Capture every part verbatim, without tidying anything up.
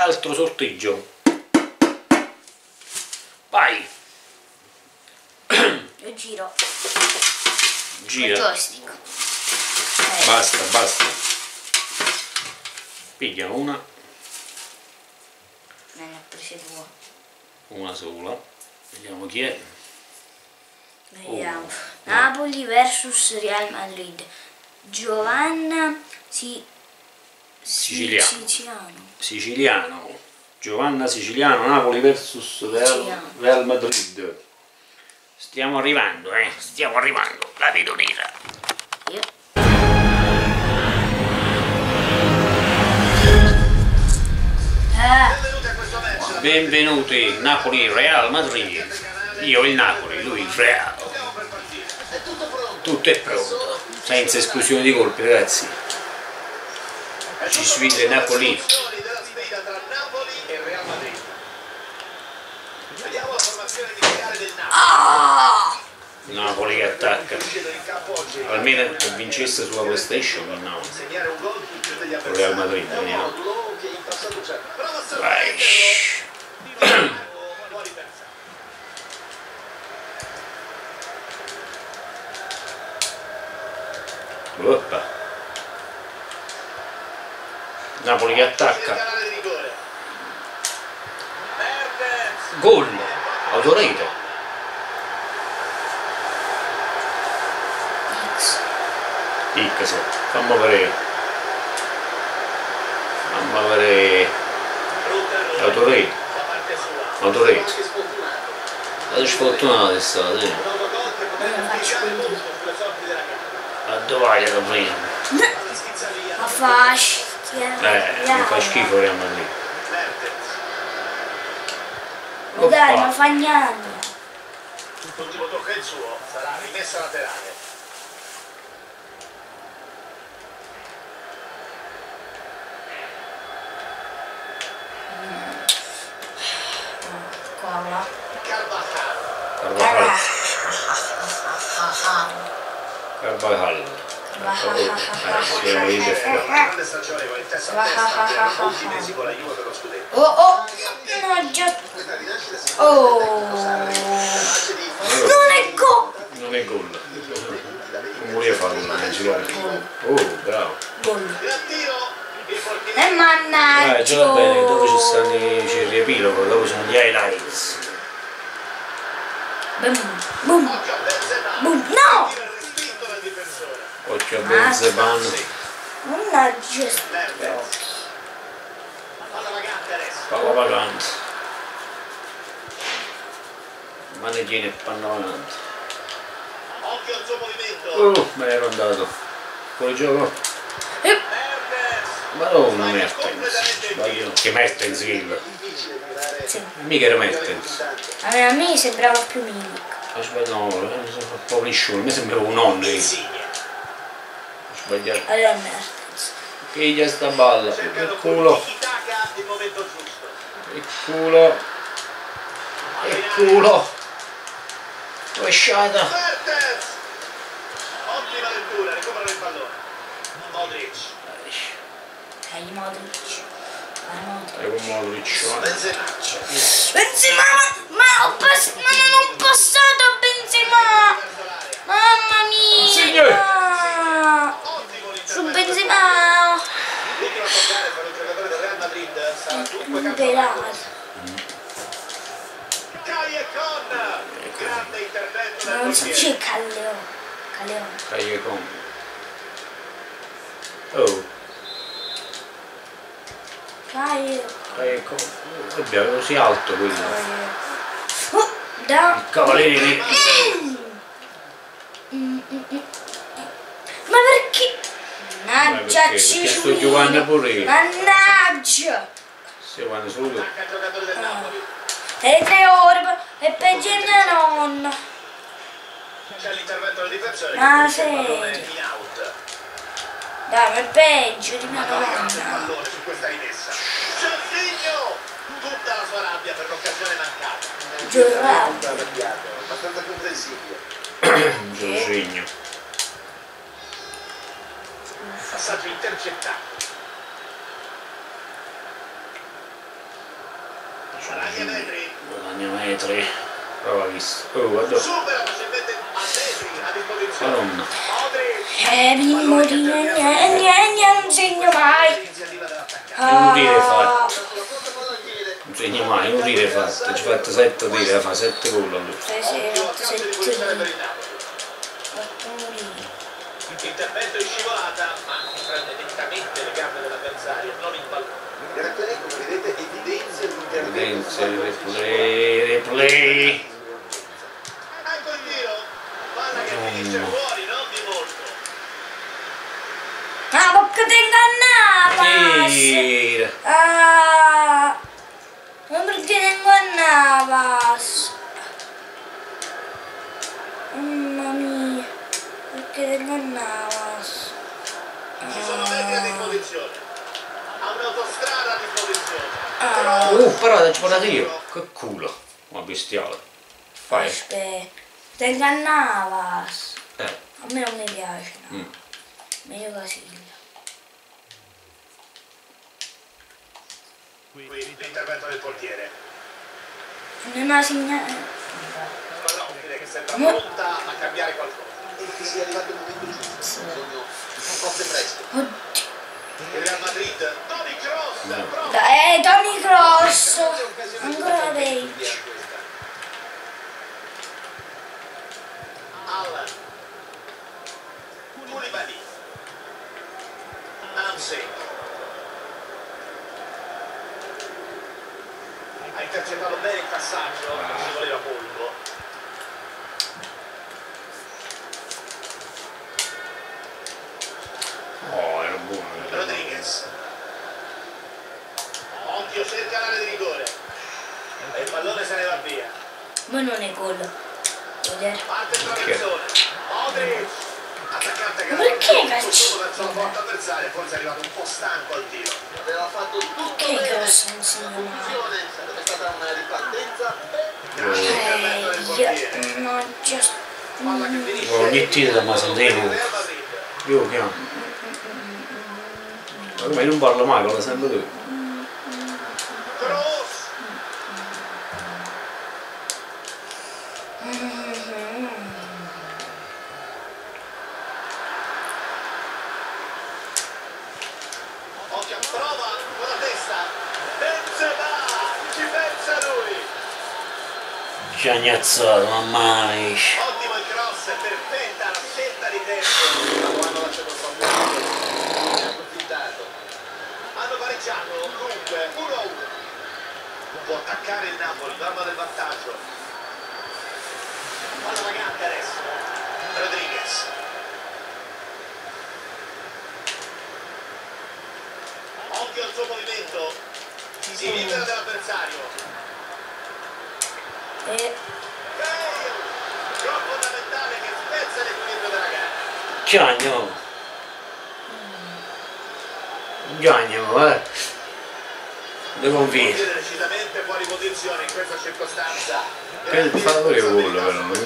altro sorteggio. Vai. Io giro. Gira. Joystick. Eh. Basta, basta. Piglia una. Me ne ho prese due. Una sola. Vediamo chi è. Vediamo. Oh, Napoli versus Real Madrid. Giovanna si... Siciliano. Siciliano. Siciliano. Giovanna Siciliano, Napoli versus Real, Real Madrid. Stiamo arrivando, eh. Stiamo arrivando. La vedo nera. Io. Ah. Benvenuti, Napoli Real Madrid. Io il Napoli, lui il Real. Tutto è pronto, senza esclusione di colpi, ragazzi. Ci sfida Napoli. Ah. Napoli che attacca. Almeno che vincesse sulla PlayStation, no. Real Madrid, vediamo. Vai. Oppa. Napoli che attacca. Gol. Autorete. X. Fammi vedere. Fammi vedere. Autorete. Autorete. State sfortunati state. A dove vai da prima? Ma fa schifo. Eh, non fa schifo Real Madrid. Ma dai, ma fa niente. L'ultimo tocco è il suo, sarà rimessa laterale. Cola. Carvajal. Carvajal. Grande stagione con il testa a testa, molti mesi con la Juve per lo scudetto. Oh oh, no già. Oh, non è gol. Non è gol. Non voleva farlo, non girare. Oh, bravo. Gol. Gran tiro, il portiere. E Eh, mannaggia. già va bene, dopo ci stanno i- c'è il riepilogo, dopo sono gli highlights. Boom, boom, Occhio a Benzema. boom. No! Tiro respinto dal difensore. Occhio a Benzema. Mannaggia. Mertens. Palla vagante adesso. Palla vagante. Ma ne tiene il panno avanti. Occhio al suo movimento. Oh, me ne ero andato. Fuori gioco. Eh, Mertens. Madonna Mertens. Sbaglio. Che Mertens kill. sì. Mica era Mertens. A me, a me sembrava più Milik. Ho sbagliato, no, mi sono fatto un liscione, mi sembrava un nonno. Ho Insigne. sbagliato. Allora Mertens. Piglia sta balla. Cercando Il culo. Tiki-taka il momento giusto. Il culo. Il culo. Rovesciata. Mertens. Ottima lettura, recuperano il pallone. Modric. Dai Modric. Dai Modric. È un Modric. Benzema. Benzema, ma ho pass- ma non ho passato a Benzema. Mamma mia. Signore. Ottimo Su l'intervento. Benzema. L'ultimo a toccare per un giocatore del Real Madrid sarà dunque Un Cantona. pelato. Cai e con grande intervento del Non so chi portiere. è Calleone. Calleone. Caglie con. Oh, Calleone. caglie con. Oddio, così alto quello. Oh, da. Cavalieri. Mm, mm, mm. Ma perché? Mannaggia, perché? ci Perché sto giocando pure io. Mannaggia. Se vanno solo. Attacca il giocatore del Napoli. E tre ore e peggio di nonno. C'è l'intervento del difensore. Ma che il pallone sì. in out. Dai, ma è peggio di mia Grande nonna. pallone su questa rimessa. Giorginho! Tutta la sua rabbia per l'occasione mancata. Giorgio. Abbastanza comprensibile. Giorginio. Passaggio intercettato. Guadagna metri. Guadagna metri. Prova visto. Oh, guarda. Supera facilmente a metri a disposizione. Madonna. Modric. Eh, Mimmo di non segno mai. L'iniziativa dell'attaccante. Non dire fatto. Sulla corsa pallantile. Non segna mai, non dire fatto. Ci fatto sette tiri, fa sette gol allora. sei, sei, Ottimo otto, calcio di sette, punizione per il Napoli. otto, Intervento in scivolata, ma prende lentamente le gambe dell'avversario, non il pallone. Il replay, come vedete, evidenzia l'intervento. Evidenzia, replay, replay. Ecco il tiro, palla che finisce fuori, non di molto. ah, bocca te ingannavas! Tira. Ah, ma perché te ingannavas? Mamma mia, perché te ingannavas? Ci sono metri a disposizione. Ha un'autostrada a disposizione. Ah, Uh, però ci guardate io. Che culo. Ma bestiale. Fai. aspetta, te ingannavas. Eh. A me non mi piace, no. Mm. Meglio Casiglia. Qui l'intervento del portiere. Non ha segnato. Pallone che sembra No. pronta a cambiare qualcosa. E che sia arrivato il momento giusto. Bisogno forse presto. Oddio. Il Real Madrid, Toni Kroos, No. pronto. Eh, Toni Kroos. Ancora peggio. Allan, Koulibaly, Ramsey. Ha intercettato bene il passaggio, non ci voleva polvo. Oh, era buono. Rodriguez. Occhio, cerca l'area di rigore. E il pallone se ne va via. Ma non è gol. Vedere. Parte il traversone. Modric. Attaccante che Ma perché calci? solo verso la porta avversaria, forse è arrivato un po' stanco al tiro. Aveva fatto tutto Perché bene. Kroos non segna mai? Conclusione, sarebbe stata una ripartenza. Oh. Intervento del Eh, portiere. io non ci ho... Palla che finisce. Oh, ogni tiro da Masandino. Per il Real Madrid. Io chiamo. Ma come non parlo mai, parlo sempre tu. Kroos. Occhio, prova con la testa. Benzema, ci pensa lui. Ci ha agnazzato, mamma mia. Ottimo il cross, perfetta la scelta di tempo. Quando lasciato il pallone, ha approfittato. Hanno pareggiato, dunque, uno a uno. Può attaccare il Napoli, dama del vantaggio. Palla vagante adesso. Rodriguez. Occhio al suo movimento. Si libera dell'avversario. Eh, Bale! Gol fondamentale che spezza l'equilibrio della gara. Giagno. Giagno, eh. Devo convinto. Portiere decisamente fuori posizione in questa circostanza. Che il fattore gol, però.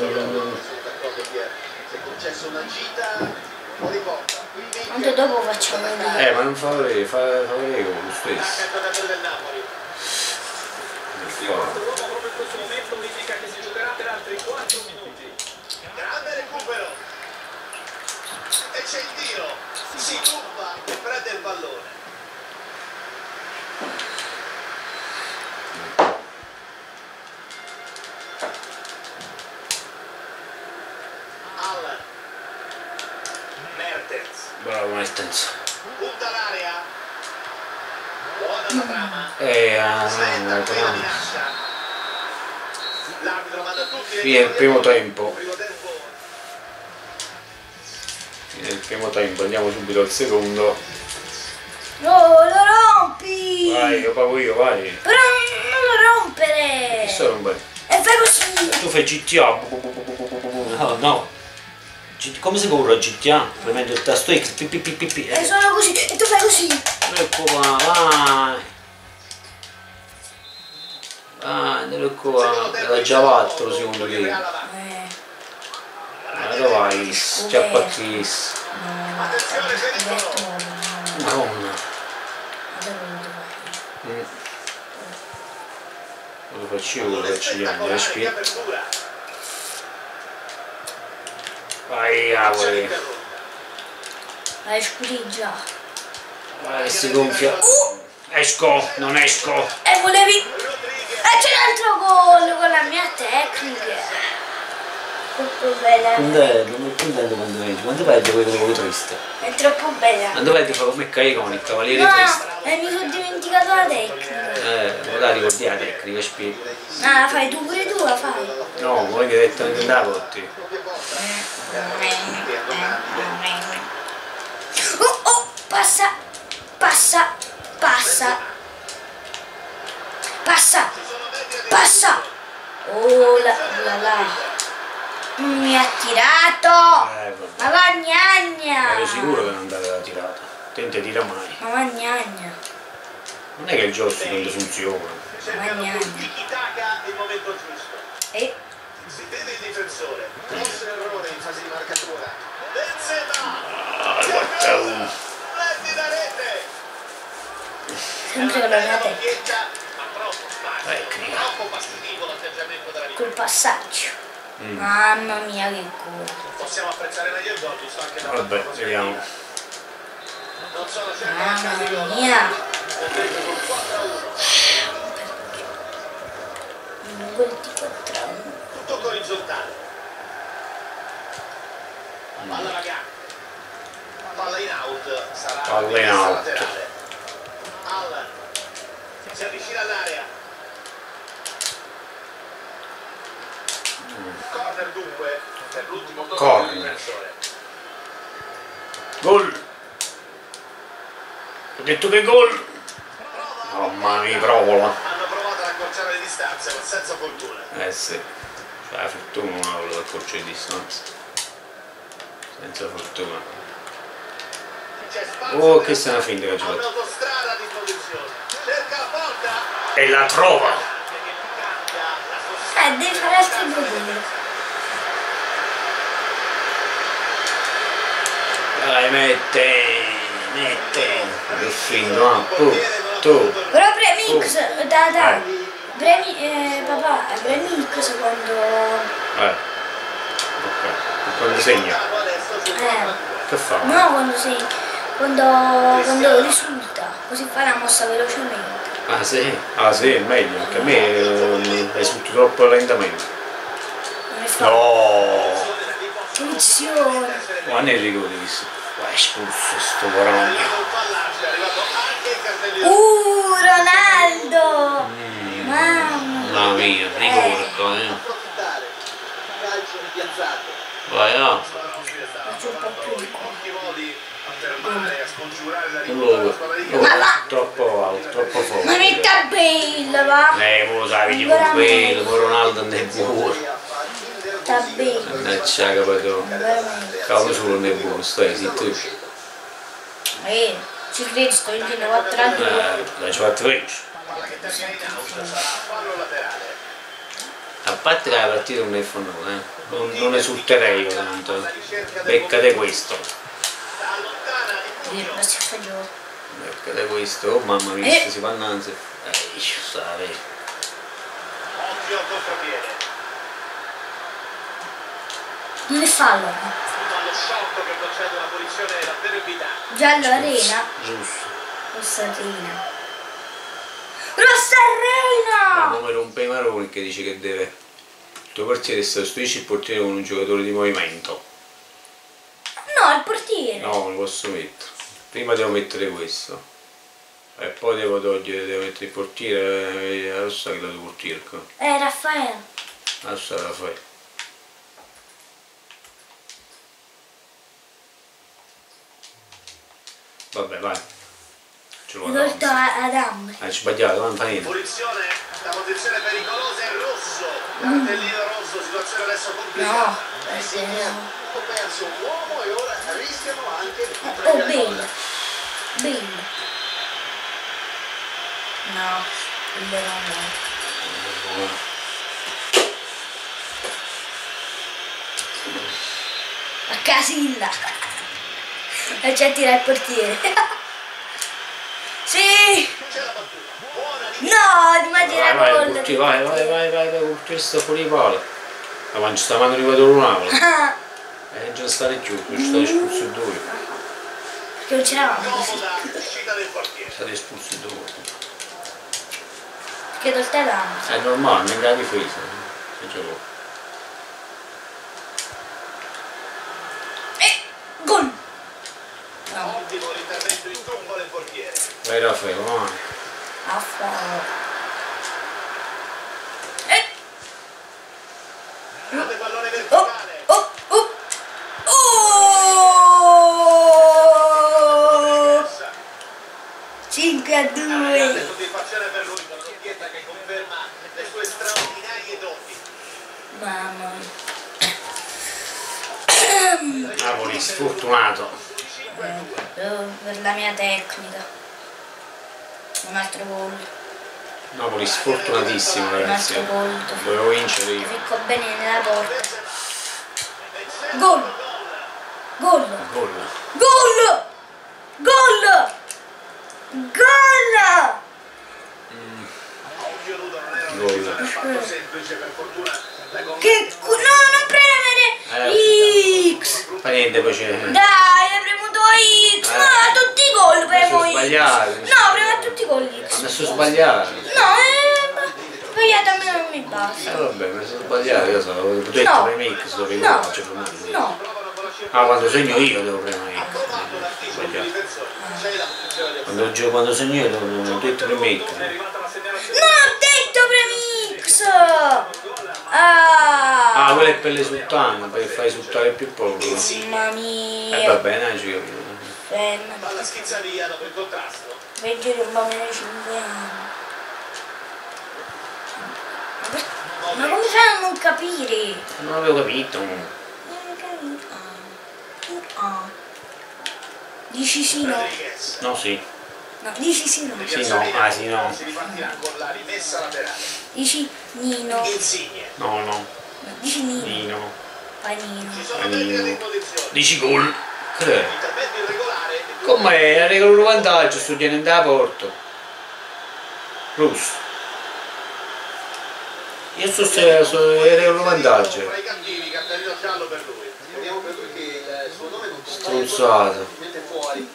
Si è concesso una gita fuori porta. tanto dopo facciamo vedere. Eh, ma non fa vedere, fa, fa vedere gol lo stesso. Attacca il giocatore del Napoli. Fa. Proprio in questo momento indica che si giocherà per altri quattro minuti. Grande recupero. E c'è il tiro. Si tuffa e prende il pallone. Allan. Mertens. Bravo Mertens. Punta l'area. Buona la trama. Eh, ah, Slenta no, qui la no. minaccia. L'arbitro manda tutti Fine il primo tempo. Primo tempo. Fine il primo tempo, andiamo subito al secondo. No, lo rompi! Vai, lo pago io, vai. Però non lo rompere! Che sto rompendo? E fai così! Tu fai G T A. No, no. G- come si corre a G T A? Premendo il tasto X. Pi, pi, pi, pi, pi. E sono così! E tu fai così! Ecco qua, vai. Vai, ecco qua. Era già fatto secondo te. Eh, Ma dove vai? Già partito. no, Attenzione, diverto pericolo. modo, no, no. Madonna. Ma dopo non devo fare. Mm. Lo faccio io, lo faccio gli altri, respira. Vai, cavoli. Vai, scureggia. Vai, si gonfia. Uh! Esco, non esco. E volevi... E c'è l'altro gol con la mia tecnica. Troppo bella. Puntello, non puntello quando vedi. Quando vedi quello con triste? È troppo bella. Quando vedi fa come Caicon, il cavaliere No, triste. e mi sono dimenticato la tecnica. Eh, non la ricordi la tecnica, spiego. Ah, la fai tu pure tu, la fai. No, voi direttamente in da porti. Oh, oh, passa, passa, passa, passa, passa. Oh, la, la, la. Mi ha tirato. Eh, vabbè. Ma va gnagna. Ero sicuro che non aveva tirato. Tenta tira mai. Ma va gnagna. Non è che il joystick non funziona. Ma gnagna. Tiki-taka è il momento giusto. E Si vede il difensore. Grosso errore in fase di marcatura. Benzema. Ah, guarda uno. Splendida rete. sempre con la mia tecnica. Ma troppo spazio. Tecnica. Troppo fastidioso l'atteggiamento della Col vittoria. passaggio. Mm. Mamma mia che gol. Possiamo apprezzare meglio il gol, giusto anche da Vabbè, vediamo. Non sono certo la casa di gol. Mamma mia. Perdendo con quattro a uno. Un gol di quattro a uno. Tutto orizzontale. Palla Magà. Palla in out. Sarà Palla in out. laterale. Allan. Si avvicina all'area. Corner dunque per l'ultimo tocco Corner. del difensore. Gol! Ho detto che gol! Mamma mia, provola! Hanno provato ad accorciare le distanze ma senza fortuna. Eh sì, cioè la fortuna non ha voluto accorciare di distanza. Senza fortuna. C'è spazio Oh, per che se ne finta che ha giocato. un'autostrada a disposizione. Cerca la porta. E la trova! Che cambia la sua Eh, devi fare altri due gol. Dai, mette! Mette! Che finto, ah, tu! Tu! Però Premix, da da. Eh. Premi, eh, papà, Premix quando... Eh. Ok. E quando segna? Eh, Che fa? no, quando sei... Quando, quando risulta, così fa la mossa velocemente. Ah sì? Ah sì, è meglio, perché a me eh, risulta troppo lentamente. Non è fa... No! Funziona. Ma ne ricordi che si... Ma è espulso sto corona. Uh, Ronaldo! Mamma. Mamma mia, ricordo, eh. Calcio piazzato. Vai, no. Faccio un po' più di qua. Quello, quello troppo alto, troppo forte. Ma metta Bale, va? Eh, voi lo sai, tipo quello, poi Ronaldo non è buono. Sta bene. Mannaggia, capito? Veramente. Cavolo solo non è buono, stai zitto. Eh, ci credi, sto in quattro a due. Eh, la ci fatto freccia. A parte che la partita non è fannuta, eh. Non, non esulterei io tanto. Beccate questo. Eh, ma si fa giù. Beccate questo. Oh mamma mia, Eh. si fanno anzi. Eh, sai. Occhio al contropiede. Non è fallo. Allo sciocco che concede una posizione davvero evitata. Giallo arena. Giusto. Rossa arena. Rossa Ma arena! come rompe i maroni che dice che deve. Il tuo portiere sta su il portiere con un giocatore di movimento. No, il portiere. No, non lo posso mettere. Prima devo mettere questo. E poi devo togliere, devo mettere il portiere. eh, La rossa che la devo portiere qua. Eh, Raffaele. La rossa la fai. Vabbè, vai. Ce l'ho Rivolto davanti. a- ad Amri. Hai sbagliato, non fa niente. Punizione, la posizione pericolosa è rosso. Cartellino rosso, situazione adesso complicata. No, Eh eh, sì, sì, no. hanno perso un uomo e ora rischiano anche di Oh, prendere Bale. gol. Bale. No, il no. A Casilla. E c'è tira il portiere. Sì! C'è la battuta. Buona di No, ti immagini vai, vai, gol. Curti, vai, vai, vai, vai, vai, Curti, sta fuori di palo. Ma quando sta mandando il quadro Napoli. Eh, già stare giù, ci state espulsi due. Perché non c'eravamo. Comoda uscita del portiere. State espulsi due. Perché dal te danno. È normale, non è la difesa. Se gioco. E gol. No. Ottimo l'intervento in tromba del portiere. Vai Raffaele, vai. A favore. E Grande pallone oh, verticale. oh, oh. Oh! cinque a Una grande due. soddisfazione per lui, con un'occhietta che conferma le sue straordinarie doti. Mamma mia. Napoli sfortunato. cinque a due. Eh, per la mia tecnica. Un altro gol. Napoli sfortunatissimo, Un ragazzi. altro gol. Dovevo vincere io. Ficco bene nella porta. Benzema. Gol. Gol. Gol. Gol! Gol! Gol! Occhio nudo, non era una Gol. decisione affatto semplice, per fortuna la convinzione- Che cu- no, non premere X! Fa niente, poi c'è. Dai, hai premuto X! Eh. No, a tutti i gol premo sono X! sbagliato. No, premo a tutti i gol Ha X! messo sbagliato. No, eh, sbagliato a me non mi Eh basta. vabbè, mi sono sbagliato, io sono avevo detto No. per me che sono No, ricordato, cioè, per me. no. Provano con la scia- Ah, quando segno io devo premere. Provato l'anticipo di Sbagliato. difensore. C'è la posizione del Quando, gioco, quando segno io devo devo detto per me. è arrivata la segnalazione. Non ho detto premi X! Ah! Ah, quello è per le sultane, per fare esultare più poco. Mamma Eh mia! va bene, ci capivo. Ferma. Palla schizza via dopo il contrasto. Peggio di un bambino di cinque anni. Ma come fai a non capire? Non avevo capito. Non ho capito. Ah. Ah. Dici sì no? Rodriguez. No, sì. No, dici sì no. Sì, no. Ah, sì, no. Si ripartirà con la rimessa laterale. Dici Nino. Insigne. No, no. No, dici Nino. Nino. Fai Nino. Ci sono tecniche in posizione. Dici gol. Che è? Intervento irregolare. Come la regola un vantaggio, sto tenendo da porta. Russo. Io sto se regola un vantaggio. Tra i cattivi, cartellino giallo per lui. Vediamo per lui che il suo nome non Struzzato. mette fuori.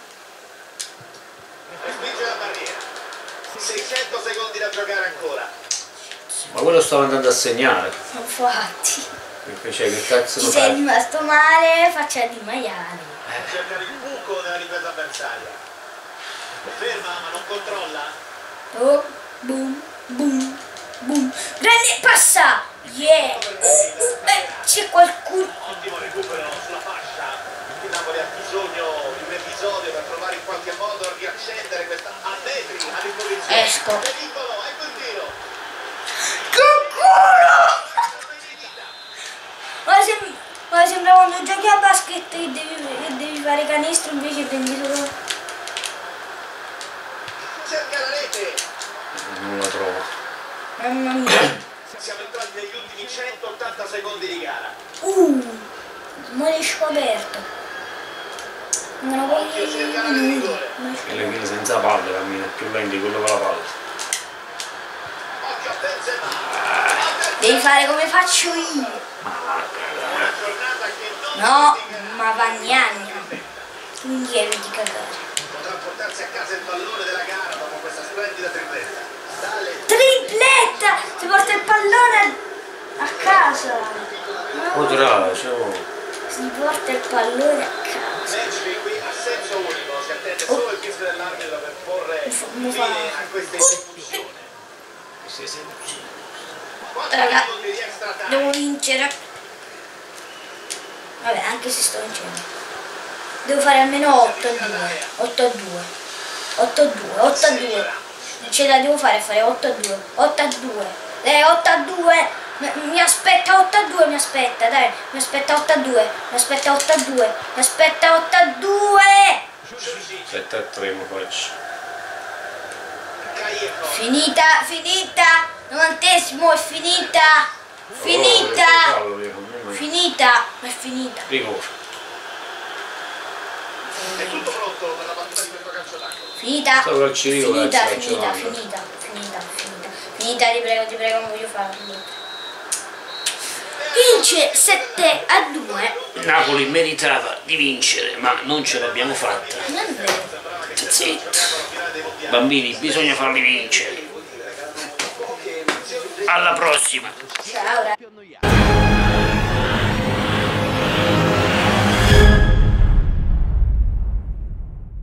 Spinge la barriera. seicento secondi da giocare ancora. Ma quello stava andando a segnare. Infatti. Perché c'è che cazzo Ci lo sei fa? rimasto male, faccia di maiale. Cerca il buco nella difesa avversaria. Ferma ma non controlla. Oh, boom, boom, boom. Grande passa! Yeah! Uh, uh, eh, c'è qualcuno. Ottimo recupero sulla fascia. Il Napoli ha bisogno di un episodio per provare in qualche modo a riaccendere questa a metri a disposizione. Esco. Pericolo, ecco il tiro. Che culo! Ma sembra, ma sembra quando giochi a basket e devi, e devi fare canestro invece prendi solo. Cerca la rete. Non la trovo. Mamma mia. Siamo entrati negli ultimi centottanta secondi di gara. Uh, ma l'hai scoperto. Non lo Occhio, cerca l'area di rigore. Quello che senza palle cammina più lento di quello con la palla. Occhio a Benzema. Attenzione. Devi fare come faccio io. Una giornata che non No, dimenticherà. ma Vagnani. Quindi eviti cagare. Potrà portarsi a casa il pallone della gara dopo questa splendida tripletta. Dalle Tripletta! Si porta il pallone a casa. Potrà, ciao. Si porta il pallone a casa. match qui a senso unico. Si attende solo il fischio dell'arbitro per porre Mi fa- fine a questa esecuzione. Sì, sì. quattro Raga, minuti di extra time. devo vincere. Vabbè, anche se sto vincendo. Devo fare almeno otto a due. otto a due. otto a due. otto a due. Non ce la devo fare a fare otto a due. otto a due. Eh, otto a due. Mi, mi aspetta otto a due, mi aspetta, dai. Mi aspetta otto a due. Mi aspetta otto a due. Mi aspetta otto a due. sette a tre mo faccio. Caiero. Finita, finita. Novantesimo, è finita. Finita. Oh, finita. Finita. Ma è finita. Rigore. È tutto pronto per la battuta di questo calcio d'angolo. Finita. Solo il Cirico Finita, che sta finita, giocando. finita, finita, finita, finita, Sì, dai, ti prego, ti prego, non voglio farlo. Vince sette a due. Napoli meritava di vincere, ma non ce l'abbiamo fatta. Non è vero. Zitto. Bambini, bisogna farli vincere. Alla prossima. Ciao, ragazzi.